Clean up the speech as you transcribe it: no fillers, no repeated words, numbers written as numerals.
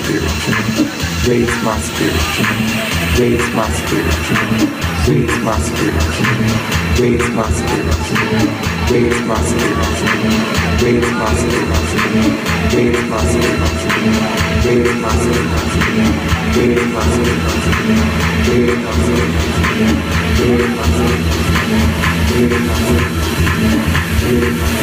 spirit, raise my spirit, raise my spirit, raise my spirit, raise my spirit, raise my spirit, raise my spirit, raise my spirit, raise my spirit, raise my spirit, raise my spirit, raise my spirit, raise my spirit, raise my spirit.